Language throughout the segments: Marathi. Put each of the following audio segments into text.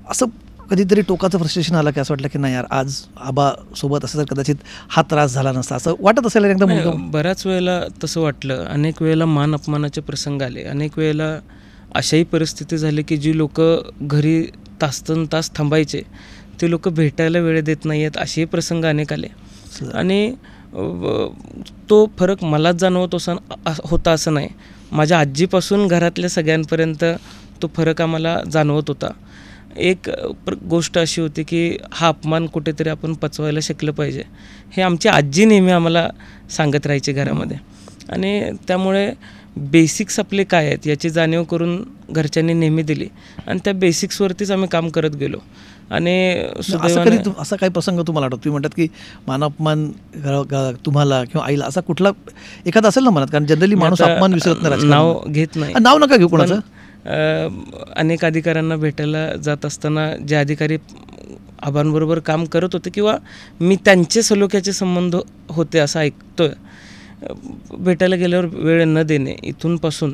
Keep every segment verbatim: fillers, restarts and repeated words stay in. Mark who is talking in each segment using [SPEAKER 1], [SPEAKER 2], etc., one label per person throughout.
[SPEAKER 1] असं कधीतरी टोकाचं फ्रस्ट्रेशन आलं की असं वाटलं की नाही यार आज आबा सोबत असं तर कदाचित हा त्रास झाला नसता, असं वाटत असेल एकदम?
[SPEAKER 2] नाही, बऱ्याच वेळेला तसं वाटलं. अनेक वेळेला मान अपमानाचे प्रसंग आले. अनेक वेळेला अशाही परिस्थिती झाली की जी लोकं घरी तासन तास थांबायचे ते लोक भेटायला वेळ देत नाही आहेत, असेही प्रसंग अनेक आले. आणि तो फरक मलाच जाणवत असा होता असं नाही, माझ्या आजीपासून घरातल्या सगळ्यांपर्यंत तो फरक आम्हाला जाणवत होता. एक गोष्ट अशी होती की हा अपमान कुठेतरी आपण पचवायला शिकलं पाहिजे, हे आमची आजी नेहमी आम्हाला सांगत राहायची घरामध्ये. आणि त्यामुळे बेसिक्स आपले काय आहेत याची जाणीव करून घरच्यांनी नेहमी दिली आणि त्या बेसिक्सवरतीच आम्ही काम करत गेलो. आणि
[SPEAKER 1] असं कधी असा काही प्रसंग तुम्हाला आठवतो, तुम्ही म्हणतात की मान अपमान तुम्हाला किंवा आईला असा कुठला एखादा असेल ना मनात? कारण जनरली माणूस अपमान विसरत नाही,
[SPEAKER 2] नाव घेत नाही,
[SPEAKER 1] नाव नका घेऊ कोणाचं.
[SPEAKER 2] अनेक अधिकाऱ्यांना भेटायला जात असताना जे अधिकारी आबांबरोबर काम करत होते किंवा मी त्यांचे सलोख्याचे संबंध होते असं ऐकतोय, भेटायला गेल्यावर वेळ न देणे इथूनपासून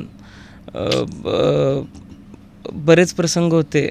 [SPEAKER 2] बरेच प्रसंग होते.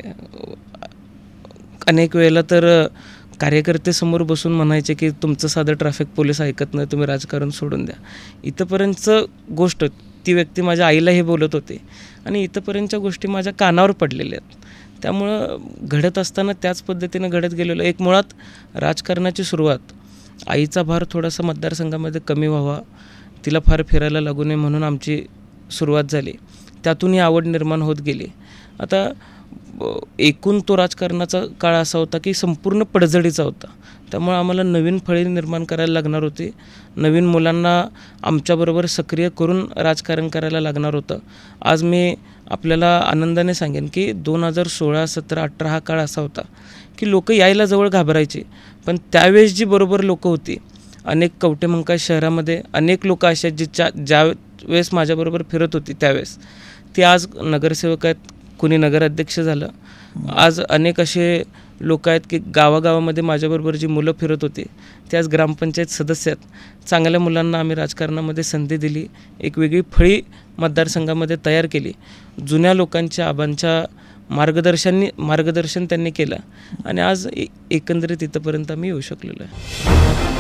[SPEAKER 2] अनेक वेळेला तर कार्यकर्ते समोर बसून म्हणायचे की तुमचं साधं ट्रॅफिक पोलीस ऐकत नाही, तुम्ही राजकारण सोडून द्या. इथंपर्यंतचं गोष्ट ती व्यक्ती माझ्या आईलाही बोलत होते आणि इथंपर्यंतच्या गोष्टी माझ्या कानावर पडलेल्या आहेत. त्यामुळं घडत असताना त्याच पद्धतीनं घडत गेलेलं. एक मुळात राजकारणाची सुरुवात आईचा भार थोडासा मतदारसंघामध्ये कमी व्हावा, तिला फार फिरायला लागू नये म्हणून आमची सुरुवात झाली. त्यातून ही आवड निर्माण होत गेली. आता एकूण तो राजकारणाचा काळ असा होता की संपूर्ण पडझडीचा होता. त्यामुळे आम्हाला नवीन फळी निर्माण करायला लागणार होती, नवीन मुलांना आमच्याबरोबर सक्रिय करून राजकारण करायला लागणार होतं. आज मी आपल्याला आनंदाने सांगेन की दोन हजार सोळा सतरा अठरा हा काळ असा होता की लोक यायला जवळ घाबरायचे, पण त्यावेळेस जी बरोबर लोकं होती, अनेक कवटेमंकाळ शहरामध्ये अनेक लोक अशा जी ज्या ज्या वेळेस माझ्याबरोबर फिरत होती त्यावेळेस ती आज नगरसेवक आहेत, कुणी नगराध्यक्ष झालं. आज अनेक असे लोक आहेत की गावागावामध्ये माझ्याबरोबर जी मुलं फिरत होती ते आज ग्रामपंचायत सदस्य आहेत. चांगल्या मुलांना आम्ही राजकारणामध्ये संधी दिली, एक वेगळी फळी मतदारसंघामध्ये तयार केली. जुन्या लोकांच्या आबांच्या मार्गदर्शनाने मार्गदर्शन त्यांनी केलं आणि आज एकंदरीत इथंपर्यंत आम्ही येऊ शकलेलो आहे.